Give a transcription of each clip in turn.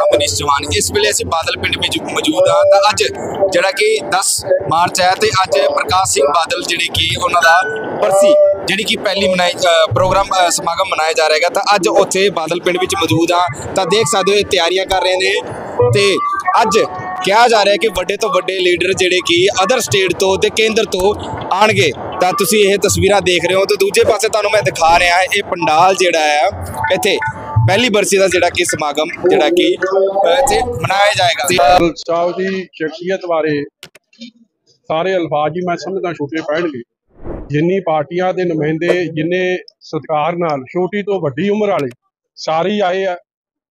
मैं मनीष चौहान। इस वेले असीं बादल पिंड में मौजूद हाँ। तो अज जिहड़ा कि 10 मार्च है तो अज प्रकाश सिंह बादल जिहड़ी कि उन्हां दा बरसी जिहड़ी कि पहली प्रोग्राम समागम मनाया जा रहा है। तो अज उत्थे बादल पिंड में मौजूद हाँ। तो देख सकते हो तैयारियां कर रहे हैं। तो अज कहा जा रहा है कि वड्डे तो वड्डे लीडर जिहड़े कि अदर स्टेट तो ते केंद्र तो आउणगे। तो तुसीं ये तस्वीरां देख रहे हो। तो दूजे पासे तुहानूं मैं दिखा रहा है ये पंडाल जिहड़ा है इत्थे पहली बरसी का जिहड़ा कि समागम जिहड़ा कि इत्थे मनाया जाएगा। बादल साहब की शख्सियत बारे सारे अल्फाज ही मैं समझदा छोटे पैणगे। जिन्नी पार्टियां दे नुमाइंदे जिन्ने सत्कार नाल छोटी तो वड्डी उम्र वाले सारे ही आए आ।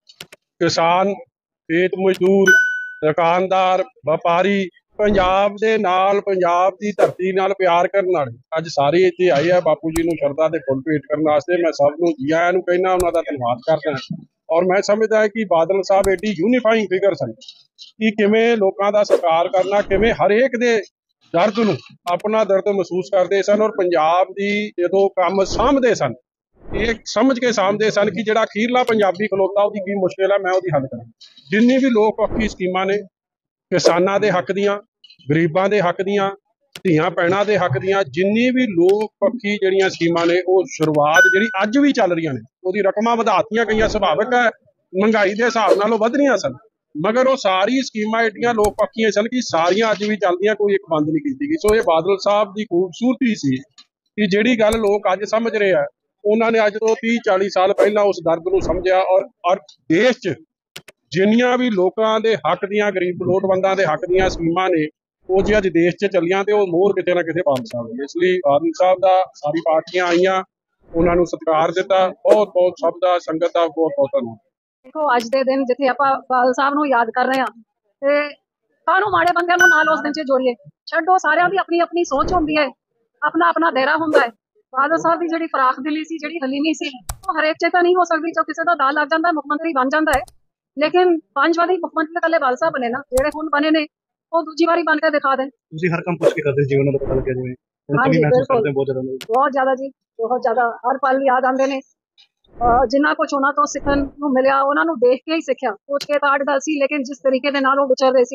किसान, खेत मजदूर, दुकानदार, व्यापारी, पंजाब दे नाल पंजाब की धरती नाल प्यार करने वाले अज सारे इत्थे आए आ बापू जी नूं शरधा दे फुल भेट करने वास्ते। मैं सब नूं जी आयां नूं कहना, उन्हां दा धन्नवाद करदा। और मैं समझदा है कि बादल साहब एडी यूनीफाइंग फिगर सन कि किवें लोकां दा सत्कार करना, किवें हरेक दे दर्द नूं अपना दर्द महसूस करते सन और पंजाब दी जदों काम सामभदे सन ये समझ के सामभदे सन कि जिहड़ा अखीरला पंजाबी खलोता उहदी की मुश्किल है मैं उहदी हल करां। जिन्नी भी लोक पक्षी स्कीमां ने किसानां दे हक दियां, गरीबां दे हक दियां, धीआं भैणां दे हक दियां, जिन्नी भी लोक पक्षी जिहड़ियां स्कीमां ने वो शुरुआत जिहड़ी अज भी चल रही ने उहदी रकमां वधातियां गईयां। सुभाविक है महंगाई के हिसाब नाल वध रहीआं सन, मगर वो सारी स्कीमां एडियां लोक पक्षियां सन कि सारियां अज भी चलदियां, कोई एक बंद नहीं की गई। सो ये बादल साहब की खूबसूरती सी कि जिहड़ी गल लोक अज समझ रहे हैं उन्होंने अज तो 30-40 साल पहला उस दर्द को समझा। और देश च जिन्नियां भी लोगों के हक दियां, गरीब लोड़वंदां दे हक दियां स्कीमां ने वो जे अज देश च चलियां तो मोहर किते ना किते बादल साहब ने। इसलिए बादल साहब का सारी पार्टियां आईयां, उन्होंने सत्कार दिता। बहुत बहुत सब का संगत का बहुत बहुत धन्यवाद। देखो अज के दिन जिथे आप बादल साहब नूं याद कर रहे हैं कानूं माड़े बंदे नूं नाल उस दिन च जोड़िए। छड्डो, सारियां दी अपनी अपनी सोच होंदी है, अपना अपना दायरा हुंदा है। बादल साहब की जिहड़ी फराख दिली सी, जिहड़ी हलीमी सी, वो हरेक च तां नहीं हो सकती। जो किसी का दाल लग जाता मुख्यमंत्री बन जाता है, लेकिन 5 वारी मुख्यमंत्री कल्ले बादल साहब बने ना, जिहड़े हुण बने ने वो दूजी बारी बन के दिखा दें। ਤੁਸੀਂ ਹਰ ਕੰਮ ਪੁੱਛ ਕੇ ਕਰਦੇ ਜੀਵਨ ਦਾ ਪਤਾ ਲੱਗਿਆ ਜਿਵੇਂ हाँ जी बिल्कुल, बहुत ज्यादा जी, बहुत ज्यादा हर पल याद आते हैं। जिन्ना कुछ उन्होंने तो सीखन नूं मिलिया उन्होंने देख के ही सीखिया, सोच के तो 8 गल सी, लेकिन जिस तरीके दे नाल वो विचर रहे सी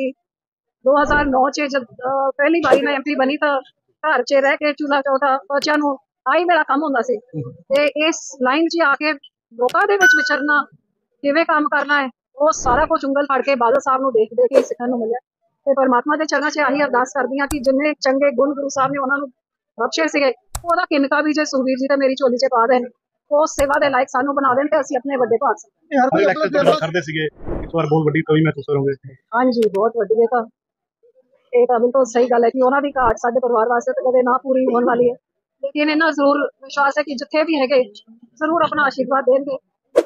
2009 च जब पहली बारी मैं MP बनी तो घर च रह के चूल्हा चौथा बच्चों नूं आई मेरा काम हुंदा सी। ते इस लाइन च आके लोकां दे विच विचरना, किवें काम करना है, वो सारा कुछ उंगल फड़ के बादल साहब नूं देख के ही सीखन नूं मिलिया। ते परमात्मा दे चरणा च आही अरदास करदी हां कि जिन्ने चंगे गुण गुरु साहब ने उन्हां नूं बख्शे सीगे ਉਹਦਾ ਕਿਨਕਾ ਵੀ ਜੇ ਸੁਖਬੀਰ जी ਤੇ मेरी झोली च पा देन, उस सेवा दे लायक सानू बना देन ते असीं अपने वड्डे भाग ਕਰਦੇ ਸੀਗੇ ਇਸ ਵਾਰ ਬਹੁਤ ਵੱਡੀ ਕਵੀ महसूस करोगे। हाँ जी बहुत वड्डी है। ਇਹ ਤਾਂ ਬਿਲਕੁਲ ਸਹੀ ਗੱਲ है कि ਉਹਨਾਂ ਦੀ ਘਾਟ ਸਾਡੇ ਪਰਿਵਾਰ ਵਾਸਤੇ ਤਾਂ ਕਦੇ ਨਾ ਪੂਰੀ ਹੋਣ ਵਾਲੀ है, लेकिन इन्ना जरूर विश्वास है कि जिथे भी है जरूर अपना आशीर्वाद देंगे।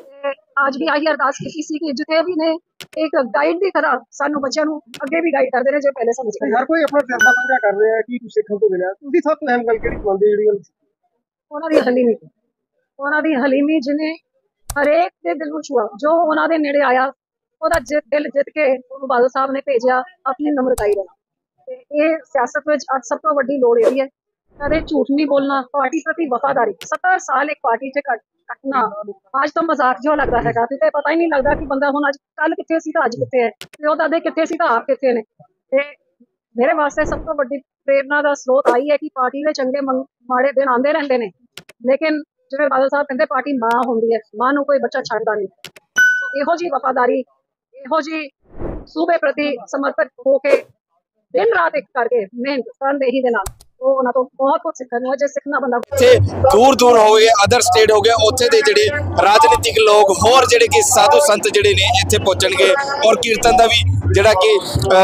आज भी आई अरदास की सी कि जिथे भी ने एक गाइड की तरह सानू बच्चों नूं अगे भी गाइड करते हैं जो पहले समझ गए। हर कोई अपना फैसला साझा कर रहा है कि कुछ सीखने को मिला। तुसीं सब तो अहम गल किहड़ी मंनदे जिहड़ी उन्हां दी हलीमी, उन्हां दी हलीमी जिन्हें हरेक दे दिल नूं छुआ, जो उन्हां दे नेड़े आया ਉਹਦਾ दिल जित के बादल साहब ने भेजा अपनी नम्रताई दे नाल। ये सियासत विच अज सब तो वड्डी लोड़ इह है, कदे झूठ नहीं बोलना, पार्टी प्रति वफादारी। 70 साल एक पार्टी च कटना आज तो मजाक जो लगता है, क्योंकि पता ही नहीं लगता कि बंदा हुण अज कल कित्थे सी तो अज कित्थे है, प्यो दादे कित्थे सी तो आप कित्थे ने। ते मेरे वास्ते सब तो वड्डी प्रेरणा का स्रोत आई है कि पार्टी में चंगे माड़े दिन आते रहते हैं, लेकिन जिवें बादल साहब कहते पार्टी मां होंदी है, मां नूं कोई बच्चा छड्डदा नहीं। इहो जी वफादारी, इहो जी सूबे प्रति समर्पित होके दिन रात एक करके मेहनत तनदेही दे नाल तो बहुत कुछ सीखना जो सीखना बंदा दूर दूर हो गए, अदर स्टेट हो गए, उत्थे दे जिहड़े राजनीतिक लोग होर जिहड़े कि साधु संत जिहड़े ने इत्थे पहुंचणगे और कीर्तन दा भी जिहड़ा कि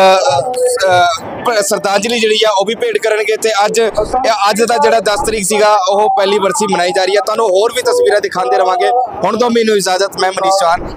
श्रद्धांजलि जिहड़ी आ वो भी भेंट करनगे। ते अज दा जिहड़ा 10 तरीक सीगा ਉਹ ਪਹਿਲੀ ਬਰਸੀ मनाई जा रही है। तुहानूं होर भी तस्वीरां दिखाते रहांगे। हुण तो मैनूं इजाजत, मैं मनीष चौहान।